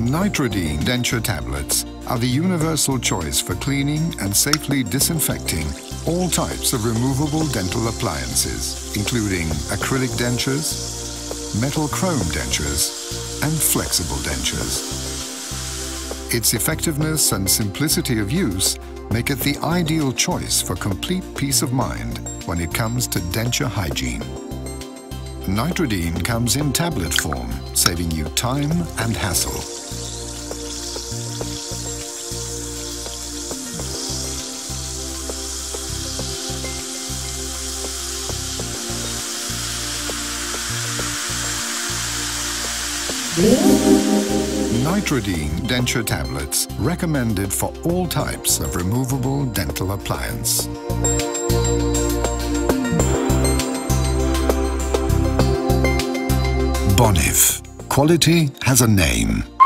NitrAdine Denture tablets are the universal choice for cleaning and safely disinfecting all types of removable dental appliances, including acrylic dentures, metal chrome dentures, and flexible dentures. Its effectiveness and simplicity of use make it the ideal choice for complete peace of mind when it comes to denture hygiene. NitrAdine comes in tablet form, saving you time and hassle. NitrAdine Denture tablets, recommended for all types of removable dental appliance. Boniv. Quality has a name.